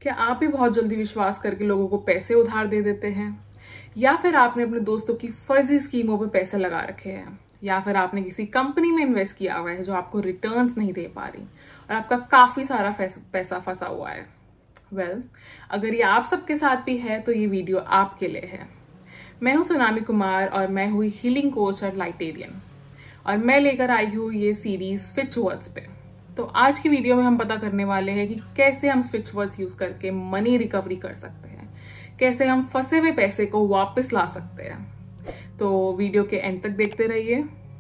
क्या आप भी बहुत जल्दी विश्वास करके लोगों को पैसे उधार दे देते हैं? या फिर आपने अपने दोस्तों की फर्जी स्कीमों पे पैसे लगा रखे हैं? या फिर आपने किसी कंपनी में इन्वेस्ट किया हुआ है जो आपको रिटर्न्स नहीं दे पा रही और आपका काफी सारा पैसा फंसा हुआ है? अगर ये आप सबके साथ भी है तो ये वीडियो आपके लिए है। मैं हूं सुनामी कुमार और मैं हुई हीलिंग कोच और लाइटेरियन, और मैं लेकर आई हूँ ये सीरीज स्विच वर्ड्स पे। तो आज की वीडियो में हम पता करने वाले हैं कि कैसे हम स्विच वर्ड्स यूज करके मनी रिकवरी कर सकते हैं, कैसे हम फंसे हुए पैसे को वापस ला सकते हैं। तो वीडियो के एंड तक देखते रहिए।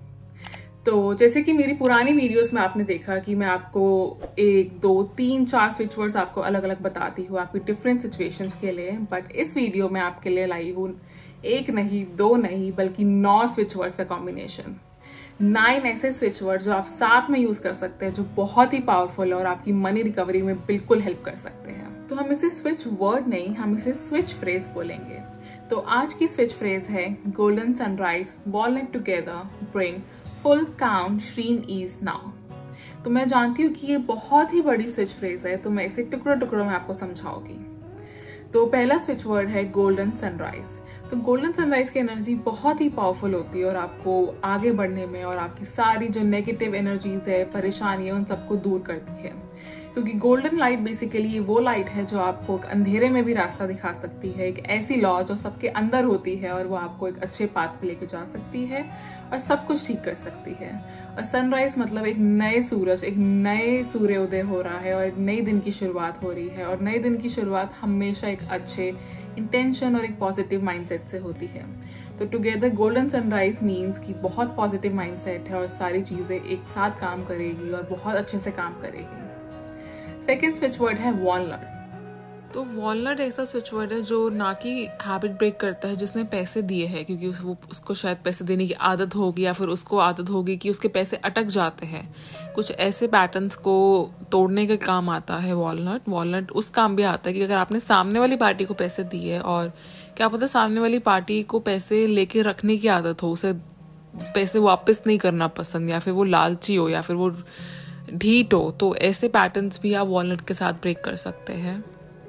तो जैसे कि मेरी पुरानी वीडियोस में आपने देखा कि मैं आपको 1, 2, 3, 4 स्विच वर्ड्स आपको अलग अलग बताती हूँ आपकी डिफरेंट सिचुएशंस के लिए। बट इस वीडियो में आपके लिए लाई हूँ 1 नहीं, 2 नहीं, बल्कि 9 स्विच वर्ड्स का कॉम्बिनेशन। 9 ऐसे स्विच वर्ड जो आप साथ में यूज कर सकते हैं, जो बहुत ही पावरफुल है और आपकी मनी रिकवरी में बिल्कुल हेल्प कर सकते हैं। तो हम इसे स्विच वर्ड नहीं, हम इसे स्विच फ्रेज बोलेंगे। तो आज की स्विच फ्रेज है golden sunrise, walnut together, bring full count, श्रीन ईज नाउ। तो मैं जानती हूँ कि ये बहुत ही बड़ी स्विच फ्रेज है, तो मैं इसे टुकड़ों टुकड़ों में आपको समझाऊंगी। तो पहला स्विच वर्ड है गोल्डन सनराइज। तो गोल्डन सनराइज की एनर्जी बहुत ही पावरफुल होती है और आपको आगे बढ़ने में और आपकी सारी जो नेगेटिव एनर्जीज है, परेशानी है, उन सबको दूर करती है। क्योंकि गोल्डन लाइट बेसिकली वो लाइट है जो आपको अंधेरे में भी रास्ता दिखा सकती है, एक ऐसी लॉ जो सबके अंदर होती है और वो आपको एक अच्छे पाथ पे लेके जा सकती है और सब कुछ ठीक कर सकती है। और सनराइज मतलब एक नए सूरज, एक नए सूर्योदय हो रहा है और एक नई दिन की शुरुआत हो रही है। और नए दिन की शुरुआत हमेशा एक अच्छे इंटेंशन और एक पॉजिटिव माइंडसेट से होती है। तो टुगेदर गोल्डन सनराइज मीन्स कि बहुत पॉजिटिव माइंडसेट है और सारी चीजें एक साथ काम करेगी और बहुत अच्छे से काम करेगी। सेकेंड स्विच वर्ड है वॉलनट। तो वॉलनट ऐसा स्विच वर्ड है जो ना कि हैबिट ब्रेक करता है जिसने पैसे दिए हैं, क्योंकि उसको शायद पैसे देने की आदत होगी या फिर उसको आदत होगी कि उसके पैसे अटक जाते हैं। कुछ ऐसे पैटर्न्स को तोड़ने का काम आता है वॉलनट उस काम भी आता है कि अगर आपने सामने वाली पार्टी को पैसे दिए और क्या पता सामने वाली पार्टी को पैसे लेके रखने की आदत हो, उसे पैसे वापस नहीं करना पसंद, या फिर वो लालची हो या फिर वो ढीठ हो, तो ऐसे पैटर्न्स भी आप वॉलनट के साथ ब्रेक कर सकते हैं।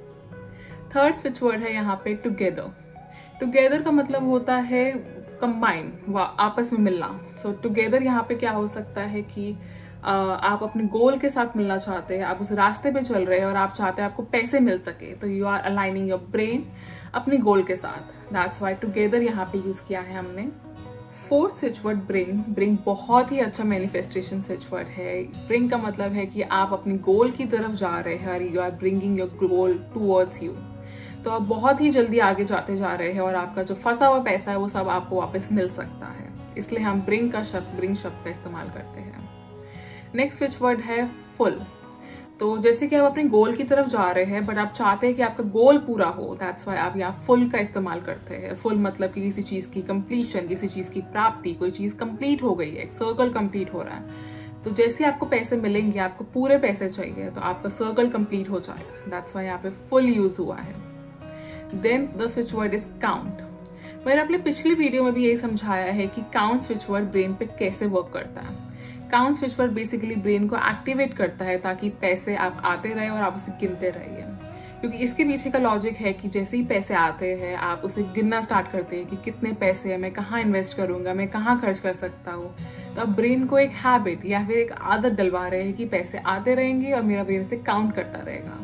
थर्ड स्विच वर्ड है यहाँ पे टुगेदर। टुगेदर का मतलब होता है कंबाइन, आपस में मिलना। सो टुगेदर यहाँ पे क्या हो सकता है कि आप अपने गोल के साथ मिलना चाहते हैं, आप उस रास्ते पे चल रहे हैं और आप चाहते हैं आपको पैसे मिल सके, तो you are aligning your brain अपने गोल के साथ। दैट्स वाई टुगेदर यहाँ पे यूज किया है हमने। फोर्थ स्विच वर्ड ब्रिंग बहुत ही अच्छा मैनिफेस्टेशन स्विच वर्ड है। ब्रिंग का मतलब है कि आप अपने गोल की तरफ जा रहे हैं और you are bringing your goal towards you. तो आप बहुत ही जल्दी आगे जाते जा रहे हैं और आपका जो फंसा हुआ पैसा है वो सब आपको वापस मिल सकता है, इसलिए हम ब्रिंग शब्द का इस्तेमाल करते हैं। नेक्स्ट स्विच वर्ड है फुल। तो जैसे कि आप अपने गोल की तरफ जा रहे हैं बट आप चाहते हैं कि आपका गोल पूरा हो, दैट्स वाई आप यहाँ फुल का इस्तेमाल करते हैं। फुल मतलब कि किसी चीज की कंप्लीशन, किसी चीज की प्राप्ति, कोई चीज कंप्लीट हो गई है, एक सर्कल कंप्लीट हो रहा है। तो जैसे आपको पैसे मिलेंगे, आपको पूरे पैसे चाहिए, तो आपका सर्कल कंप्लीट हो जाएगा। दैट्स वाई यहाँ पे फुल यूज हुआ है। Then the switch word is count. मैंने अपने पिछली वीडियो में भी यही समझाया है कि काउंट स्विच वर्ड ब्रेन पे कैसे वर्क करता है। Count switch word basically brain को एक्टिवेट करता है ताकि पैसे आप आते रहे और आप उसे गिनते रहिए। क्योंकि इसके पीछे का लॉजिक है कि जैसे ही पैसे आते हैं आप उसे गिनना स्टार्ट करते हैं कि कितने पैसे हैं, मैं कहाँ इन्वेस्ट करूंगा, मैं कहाँ खर्च कर सकता हूँ। तो आप ब्रेन को एक हैबिट या फिर एक आदत डलवा रहे हैं कि पैसे आते रहेंगे और मेरा ब्रेन से काउंट करता रहेगा।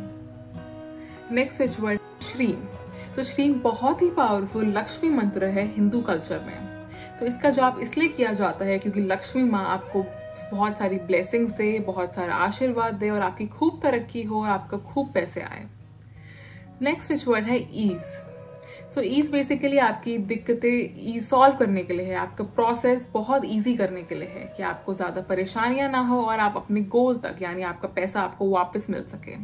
नेक्स्ट स्विच वर्ड श्रीम। तो श्रीम बहुत ही पावरफुल लक्ष्मी मंत्र है हिंदू कल्चर में। तो इसका जॉब इसलिए किया जाता है क्योंकि लक्ष्मी माँ आपको बहुत सारी ब्लेसिंग्स दे, बहुत सारा आशीर्वाद दे और आपकी खूब तरक्की हो और आपका खूब पैसे आए। नेक्स्ट स्विच वर्ड है ईज। सो ईज बेसिकली आपकी दिक्कतें सॉल्व करने के लिए है, आपका प्रोसेस बहुत इजी करने के लिए है कि आपको ज्यादा परेशानियां ना हो और आप अपने गोल तक, यानी आपका पैसा आपको वापस मिल सके।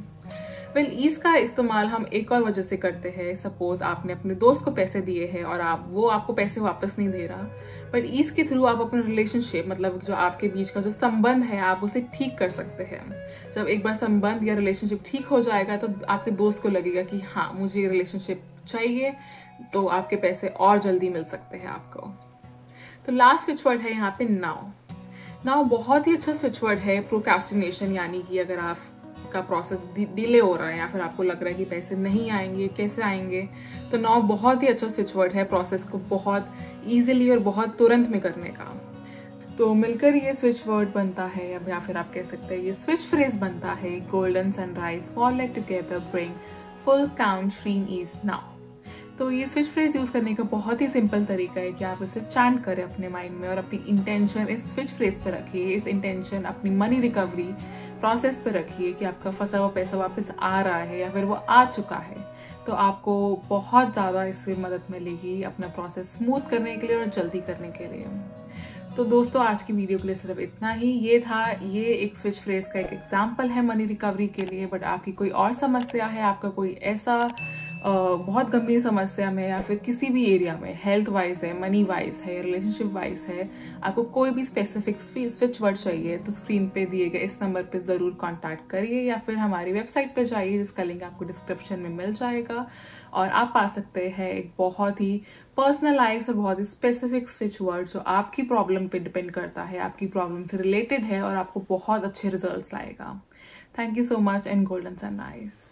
ईज का इस्तेमाल हम एक और वजह से करते हैं। सपोज आपने अपने दोस्त को पैसे दिए हैं और वो आपको पैसे वापस नहीं दे रहा, बट ईज के थ्रू आप अपना रिलेशनशिप, मतलब जो आपके बीच का जो संबंध है, आप उसे ठीक कर सकते हैं। जब एक बार संबंध या रिलेशनशिप ठीक हो जाएगा तो आपके दोस्त को लगेगा कि हाँ मुझे रिलेशनशिप चाहिए, तो आपके पैसे और जल्दी मिल सकते हैं आपको। तो लास्ट स्विच वर्ड है यहाँ पे नाउ। नाउ बहुत ही अच्छा स्विच वर्ड है प्रोक्रास्टिनेशन, यानी कि अगर आप का प्रोसेस डिले हो रहा है या फिर आपको लग रहा है कि पैसे नहीं आएंगे, कैसे आएंगे, तो नाउ बहुत ही अच्छा स्विच वर्ड है प्रोसेस को बहुत ईजिली और बहुत तुरंत में करने का। तो मिलकर ये स्विच वर्ड बनता है, या फिर आप कह सकते हैं ये स्विच फ्रेज बनता है, golden sunrise fall together bring full count dream is now. तो ये स्विच फ्रेज यूज करने का बहुत ही सिंपल तरीका है कि आप इसे चैंट करें अपने माइंड में और अपनी इंटेंशन इस स्विच फ्रेज पे रखिए। इस इंटेंशन अपनी मनी रिकवरी प्रोसेस पे रखिए कि आपका फंसा हुआ पैसा वापस आ रहा है या फिर वो आ चुका है। तो आपको बहुत ज़्यादा इससे मदद मिलेगी अपना प्रोसेस स्मूथ करने के लिए और जल्दी करने के लिए। तो दोस्तों आज की वीडियो के लिए सिर्फ इतना ही। ये एक स्विच फ्रेज का एक एग्जाम्पल है मनी रिकवरी के लिए। बट आपकी कोई और समस्या है, आपका कोई ऐसा बहुत गंभीर समस्या में या फिर किसी भी एरिया में, हेल्थ वाइज है, मनी वाइज है, रिलेशनशिप वाइज है, आपको कोई भी स्पेसिफिक स्विच वर्ड चाहिए तो स्क्रीन पे दिए गए इस नंबर पे ज़रूर कांटेक्ट करिए या फिर हमारी वेबसाइट पे जाइए जिसका लिंक आपको डिस्क्रिप्शन में मिल जाएगा और आप पा सकते हैं एक बहुत ही पर्सनलाइज और बहुत ही स्पेसिफिक स्विच वर्ड जो आपकी प्रॉब्लम पे डिपेंड करता है, आपकी प्रॉब्लम से रिलेटेड है और आपको बहुत अच्छे रिजल्ट्स लाएगा। Thank you so much and golden sunrise.